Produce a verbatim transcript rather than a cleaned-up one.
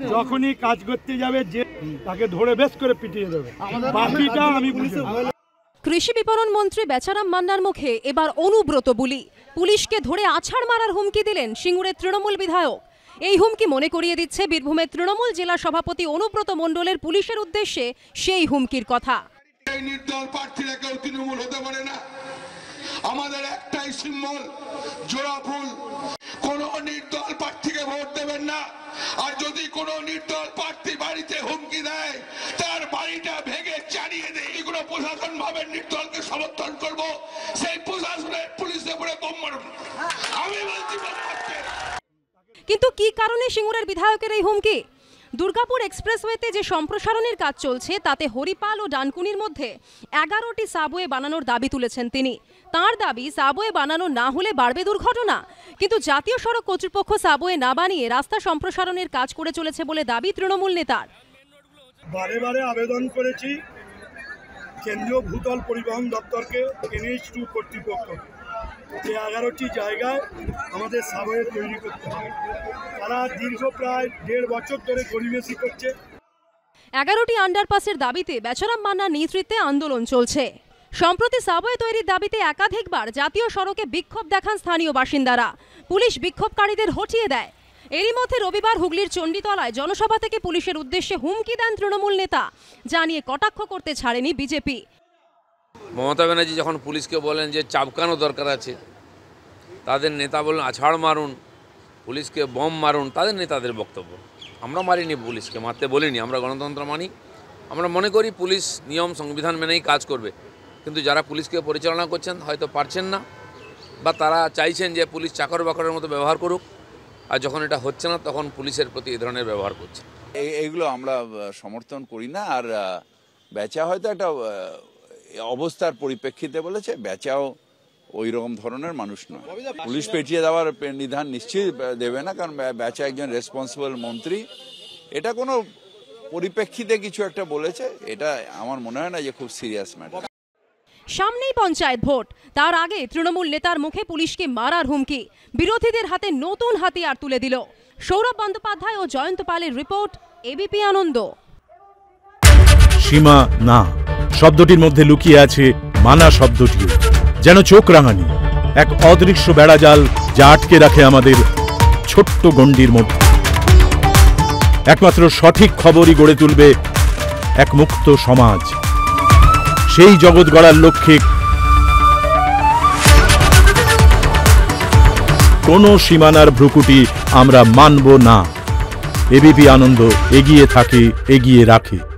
যখনই কাজ করতে যাবে যে তাকে ধরে বেশ করে পিটিয়ে দেবে, বাকিটা আমি বুঝে। কৃষি বিপণন মন্ত্রী বেচারাম মান্নার মুখে এবার অনুব্রত বুলি। পুলিশকে ধরে আছাড় মারার হুমকি দিলেন সিঙ্গুরের তৃণমূল বিধায়ক। এই হুমকি মনে করিয়ে দিচ্ছে বীরভূমের তৃণমূল জেলা সভাপতি অনুব্রত মণ্ডলের পুলিশের উদ্দেশ্যে সেই হুমকির কথা। এই নির্দল প্রার্থীরা কেউ তৃণমূল হতে পারে না। আমাদের একটাই সিম্বল, জোড়া ফুল। কোন নির্দল প্রার্থীকে ভোট দেবেন না। আর যদি কোন নির্দল প্রার্থী বাড়িতে হুমকি দেয় তার বাড়িটা ভেঙে চালিয়ে দেয়। এগুলো প্রশাসন ভাবে নির্দলকে সমর্থন করব, সেই প্রশাসনের পুলিশের উপরে বোম মারুন। আমি বলছি কিন্তু কি কারণে সিঙ্গুরের বিধায়কের এই হুমকি? দুর্গাপুর এক্সপ্রেসওয়েতে যে সম্প্রসারণের কাজ চলছে তাতে হরিপাল ও ডানকুনির মধ্যে এগারোটি সাবওয়ে বানানোর দাবি তুলেছেন তিনি। তার দাবি সাবওয়ে বানানো না হলে বাড়বে দুর্ঘটনা। কিন্তু জাতীয় সড়ক কর্তৃপক্ষ সাবওয়ে না বানিয়ে রাস্তা সম্প্রসারণের কাজ করে চলেছে বলে দাবি তৃণমূল নেতার। বারে বারে আবেদন করেছি কেন্দ্রীয় ভূতল পরিবহন দপ্তরকে, এনএইচ টু কর্তৃপক্ষ, যে এগারোটি জায়গায় আমাদের সাবওয়ে তৈরি করতে হবে। তারা দীর্ঘ প্রায় দেড় বছর ধরে গড়িমেসি করছে। এগারোটি আন্ডারপাসের দাবিতে বেচারাম মান্নার নেতৃত্বে আন্দোলন চলছে। সম্প্রতি সাবওয়ে তৈরির দাবিতে একাধিকবার জাতীয় সড়কে বিক্ষোভ দেখান স্থানীয় বাসিন্দারা। পুলিশ বিক্ষোভকারীদের হটিয়ে দেয়। এরই মধ্যে রবিবার হুগলির চণ্ডীতলায় জনসভা থেকে পুলিশের উদ্দেশ্যে হুমকি দেন তৃণমূল নেতা, জানিয়ে কটাক্ষ করতে ছাড়েনি বিজেপি। মমতা ব্যানার্জি যখন পুলিশকে বলেন যে চাপকানো দরকার আছে, তাদের নেতা বলেন আছাড় মারুন, পুলিশকে বম মারুন, তাদের নেতাদের বক্তব্য। আমরা মারিনি, পুলিশকে মারতে বলিনি। আমরা গণতন্ত্র মানি। আমরা মনে করি পুলিশ নিয়ম সংবিধান মেনেই কাজ করবে। কিন্তু যারা পুলিশকে পরিচালনা করছেন হয়তো পারছেন না, বা তারা চাইছেন যে পুলিশ চাকর বাকরের মতো ব্যবহার করুক, আর যখন এটা হচ্ছে না তখন পুলিশের প্রতি এই ধরনের ব্যবহার করছে। এইগুলো আমরা সমর্থন করি না। আর বেচা হয়তো একটা অবস্থার পরিপ্রেক্ষিতে বলেছে, বেচাও ওই রকম ধরনের মানুষ নয়। পুলিশ পেটিয়ে দেওয়ার নিধান নিশ্চয়ই দেবে না, কারণ বেচা একজন রেসপন্সিবল মন্ত্রী। এটা কোনো পরিপ্রেক্ষিতে কিছু একটা বলেছে, এটা আমার মনে হয় না যে খুব সিরিয়াস ম্যাটার। সামনেই পঞ্চায়েত ভোট, তার আগে তৃণমূল নেতার মুখে পুলিশকে মারার হুমকি বিরোধীদের হাতে নতুন হাতিয়ার তুলে দিল। সৌরভ বন্দ্যোপাধ্যায় ও জয়ন্ত পালের রিপোর্ট, এবিপি আনন্দ। সীমা না শব্দটির মধ্যে লুকিয়ে আছে মানা শব্দটিও, যেন চোখ রাঙানি এক অদৃশ্য বেড়াজাল যা আটকে রাখে আমাদের ছোট্ট গণ্ডির মধ্যে। একমাত্র সঠিক খবরই গড়ে তুলবে এক মুক্ত সমাজ। সেই জগৎ গড়ার লক্ষ্যে কোনো সীমানার ভ্রুকুটি আমরা মানব না। এবিপি আনন্দ এগিয়ে থাকে, এগিয়ে রাখে।